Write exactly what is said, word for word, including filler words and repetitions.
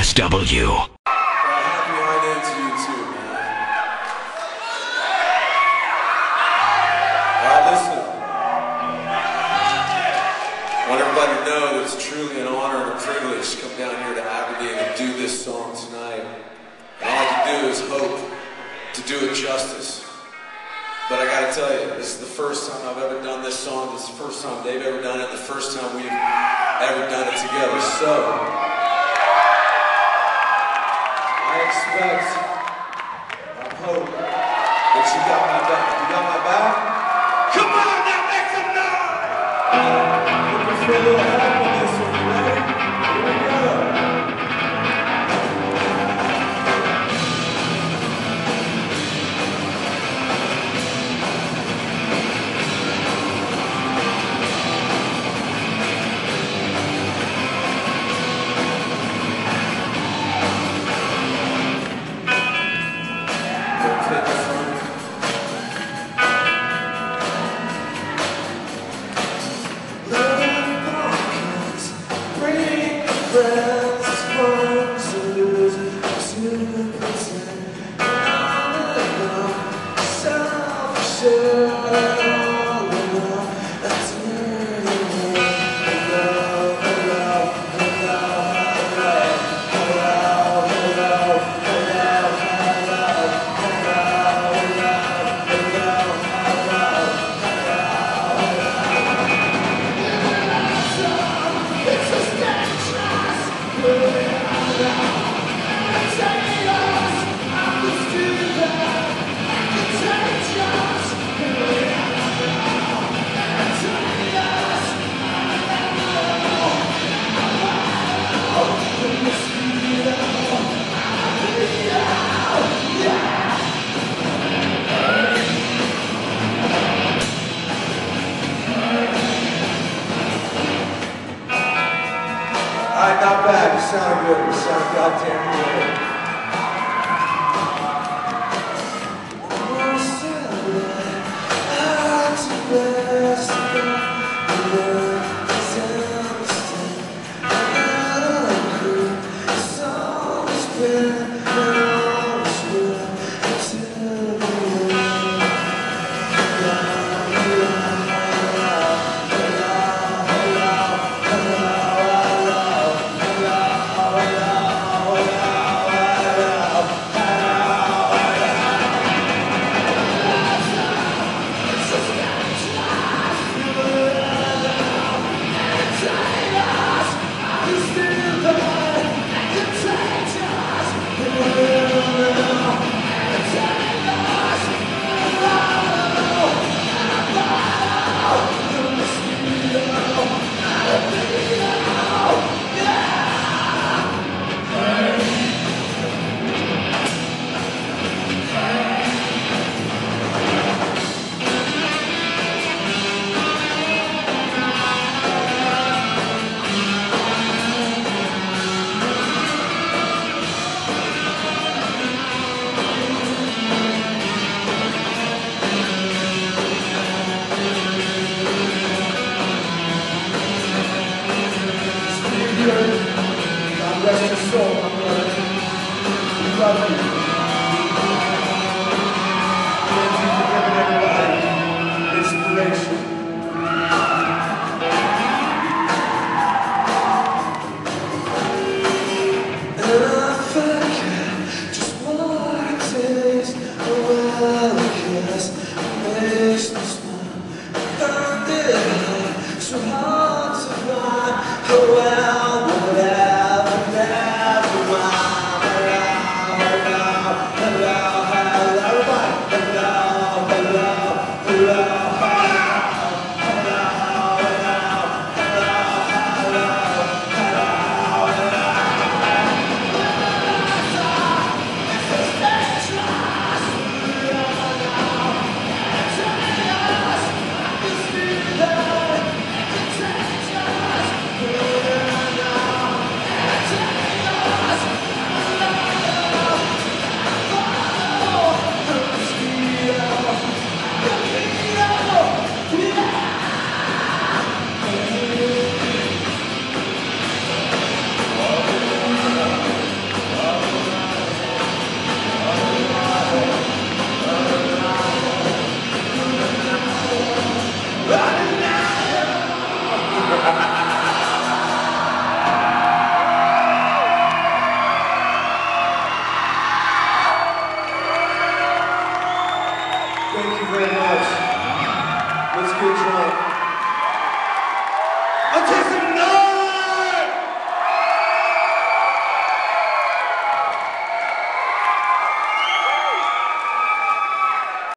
S W. Well, happy high noon to you too, man. Well, listen. I want everybody to know that it's truly an honor and a privilege to come down here to Aberdeen and do this song tonight. And all I can do is hope to do it justice. But I gotta tell you, this is the first time I've ever done this song. This is the first time they've ever done it. The first time we've ever done it together. So I expect, I hope that you got my back. You got my back? Come on now, make some noise! Looking for a little help on this one, you ready? Here we go. Not bad, you sound good, you sound goddamn good. God rest your soul, my brother. We love you. Thank you for giving everybody inspiration. And I forget just what it is. Well, I guess it makes me smile. Found it so hard to find. Oh, well, whatever, never mind. I'll take some noise!